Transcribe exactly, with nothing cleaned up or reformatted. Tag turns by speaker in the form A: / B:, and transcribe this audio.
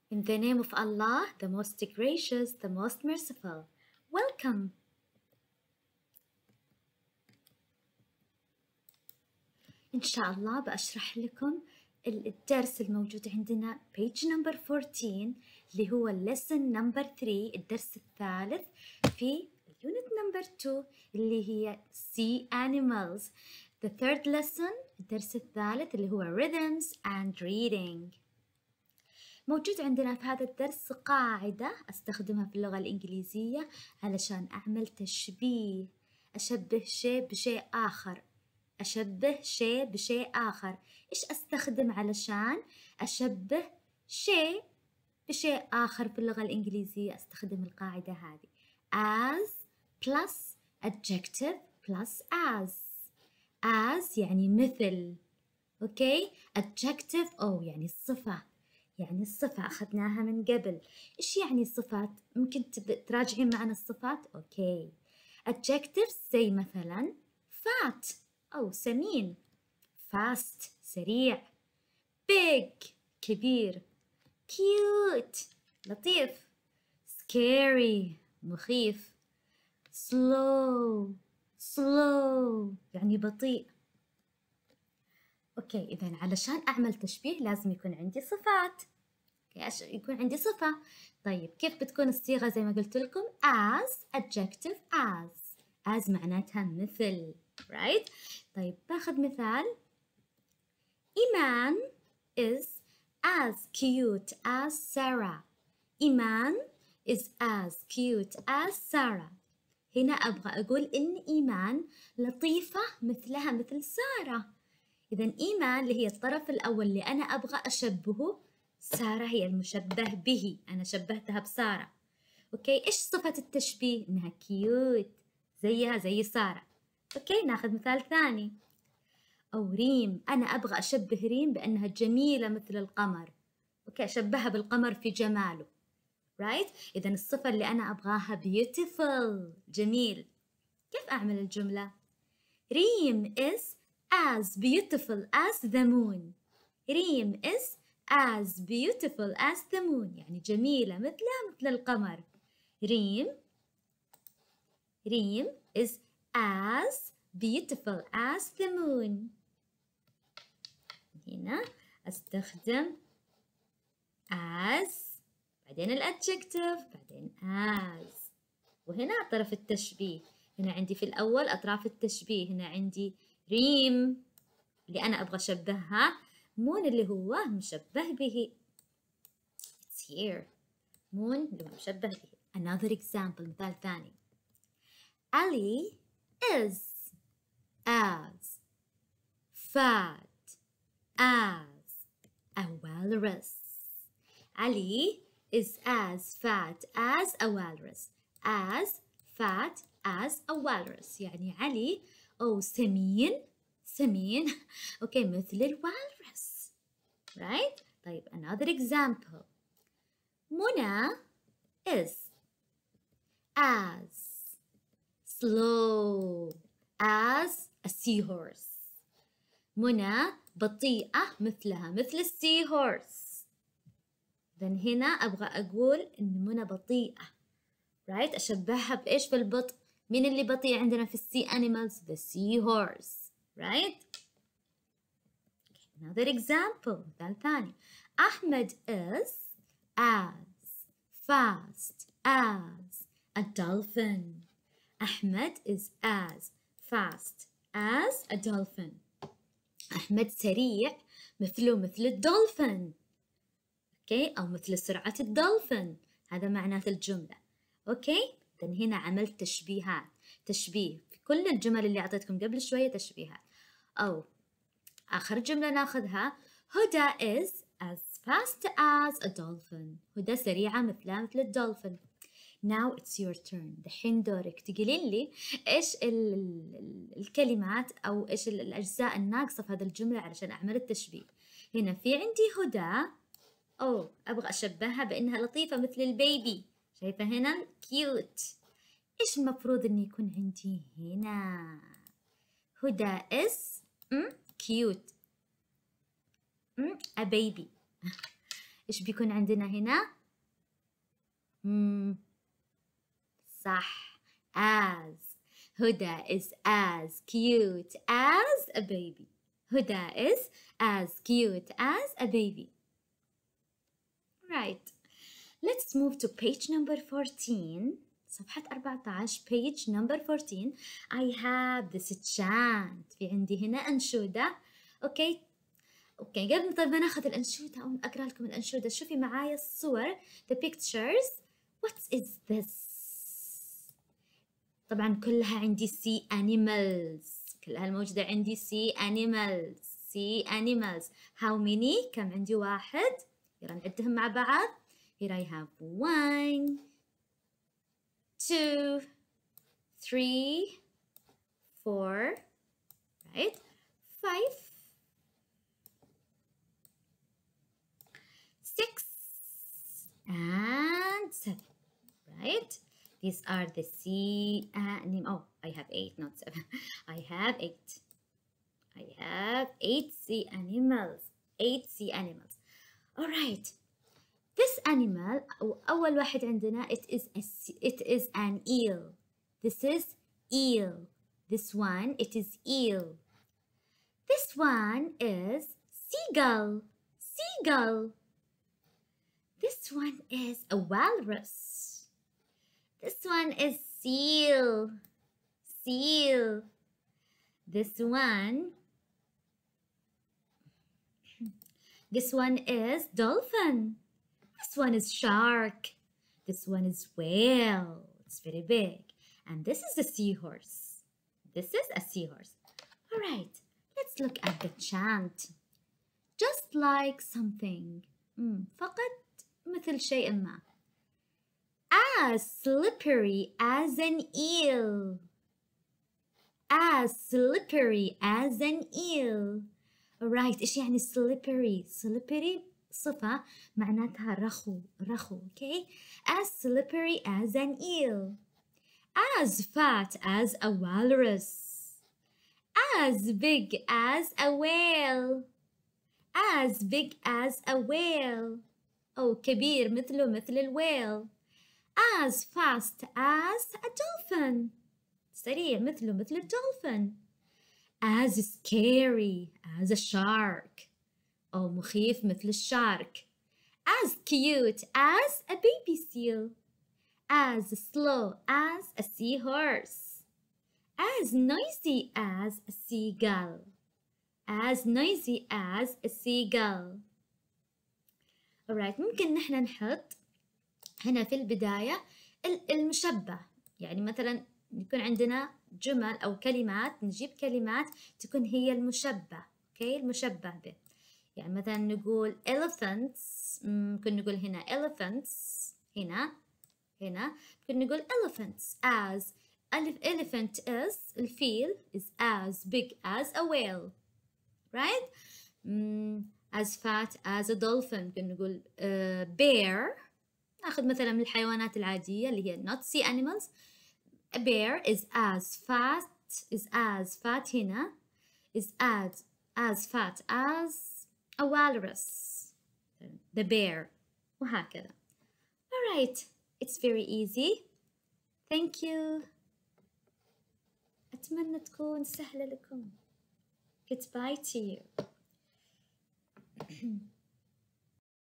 A: In the name of Allah, the most gracious, the most merciful. Welcome. إن شاء الله بأشرح لكم الدرس الموجود عندنا page number fourteen اللي هو lesson number three الدرس الثالث في unit number two اللي هي sea animals. The third lesson الدرس الثالث اللي هو rhythms and reading. موجود عندنا في هذا الدرس قاعدة أستخدمها في اللغة الإنجليزية علشان أعمل تشبيه، أشبه شيء بشيء آخر، أشبه شيء بشيء آخر. إيش أستخدم علشان أشبه شيء بشيء آخر في اللغة الإنجليزية؟ أستخدم القاعدة هذه as plus adjective plus as. as يعني مثل، أوكي. adjective أو يعني الصفة، يعني الصفة أخذناها من قبل. إيش يعني الصفات؟ ممكن تراجعين معنا الصفات؟ أوكي. adjectives زي مثلا fat أو سمين، fast سريع، big كبير، cute لطيف، scary مخيف، slow slow يعني بطيء. أوكي، إذن علشان أعمل تشبيه لازم يكون عندي صفات، يكون عندي صفة. طيب كيف بتكون الصيغة؟ زي ما قلت لكم as adjective as. as معناتها مثل، right؟ طيب باخذ مثال. إيمان is as cute as Sarah. إيمان is as cute as Sarah. هنا أبغى أقول إن إيمان لطيفة مثلها مثل سارة. إذن إيمان اللي هي الطرف الأول اللي أنا أبغى أشبهه، سارة هي المشبه به، أنا شبهتها بسارة. أوكي، إيش صفة التشبيه؟ إنها كيوت زيها زي سارة. أوكي، ناخذ مثال ثاني. أو ريم، أنا أبغى أشبه ريم بأنها جميلة مثل القمر. أوكي، أشبهها بالقمر في جماله، right؟ إذن الصفة اللي أنا أبغاها beautiful جميل. كيف أعمل الجملة؟ ريم is as beautiful as the moon. ريم is as beautiful as the moon يعني جميلة مثلها مثل القمر. ريم ريم is as beautiful as the moon. هنا أستخدم as، بعدين الادجكتيف، بعدين as، وهنا طرف التشبيه. هنا عندي في الأول أطراف التشبيه، هنا عندي ريم اللي أنا أبغى أشبهها، مون اللي هو مشبه به. It's here. مون اللي هو مشبه به. Another example مثال ثاني. Ali is as fat as a walrus. Ali is as fat as a walrus. as fat as a walrus يعني علي أو سمين سمين أوكي مثل الوالرس، right؟ طيب another example. منى is as slow as a seahorse. منى بطيئة مثلها مثل السي هورس. إذن هنا أبغى أقول إن منى بطيئة، right؟ أشبهها بإيش في البطء؟ مين اللي بطيء عندنا في السي animals؟ the seahorse، right؟ Another example مثال ثاني. أحمد is as fast as a dolphin. أحمد is as fast as a dolphin. أحمد سريع مثله مثل الدولفين، أوكي، أو مثل سرعة الدولفين. هذا معنات الجملة، أوكي. إذن هنا عملت تشبيهات، تشبيه في كل الجمل اللي أعطيتكم قبل شوية تشبيهات. أو آخر جملة ناخذها. هدى is as fast as a dolphin. هدى سريعة مثلها مثل الدولفين. Now it's your turn. دحين دورك تقولين لي إيش ال ال الكلمات أو إيش الأجزاء الناقصة في هذه الجملة علشان أعمل التشبيه. هنا في عندي هدى، أو أبغى أشبهها بأنها لطيفة مثل البيبي، شايفة هنا كيوت. إيش المفروض إنه يكون عندي هنا؟ هدى is cute a baby. إيش بيكون عندنا هنا؟ مم. صح. as. هدى is as cute as a baby. هدى is as cute as a baby. Right. Let's move to page number fourteen. صفحة أربعة عشر page number fourteen. I have this chant. في عندي هنا أنشودة. أوكي. أوكي قبل طيب ما ناخذ الأنشودة أو أقرأ لكم الأنشودة شوفي معايا الصور. The pictures. What is this؟ طبعا كلها عندي sea animals. كلها الموجودة عندي sea animals. sea animals. How many؟ كم عندي؟ واحد. يلا نعدهم مع بعض. Here I have one, two, three, four, right? Five, six, and seven, right? These are the sea animals. Oh, I have eight, not seven. I have eight. I have eight sea animals. Eight sea animals. All right. This animal, أول واحد عندنا, it is a, it is an eel. This is eel. This one, it is eel. This one is seagull. Seagull. This one is a walrus. This one is seal. Seal. This one, this one is dolphin. This one is shark. This one is whale. It's very big. And this is a seahorse. This is a seahorse. All right, let's look at the chant. Just like something. Mm, فقط مثل شيء ما. As slippery as an eel. As slippery as an eel. All right, إيش يعني slippery؟ slippery صفة معناتها رخو رخو. Okay. As slippery as an eel. As fat as a walrus. As big as a whale. As big as a whale. أو كبير مثله مثل الويل. As fast as a dolphin. سريع مثله مثل الدولفين. As scary as a shark. أو مخيف مثل الشارك. As cute as a baby seal. As slow as a seahorse. As noisy as a seagull. As noisy as a seagull. Alright, ممكن نحن نحط هنا في البداية المشبه. يعني مثلا يكون عندنا جمل أو كلمات، نجيب كلمات تكون هي المشبه. أوكي، المشبه به. يعني مثلا نقول elephants، ممكن نقول هنا elephants، هنا هنا ممكن نقول elephants as elephant is الفيل is as big as a whale, right? as fat as a dolphin. ممكن نقول uh, bear. ناخذ مثلا من الحيوانات العادية اللي هي not sea animals. A bear is as fat is as fat هنا is as as fat as a walrus. The bear. وهكذا. All right. It's very easy. Thank you. أتمنى تكون سهلة لكم. Goodbye to you.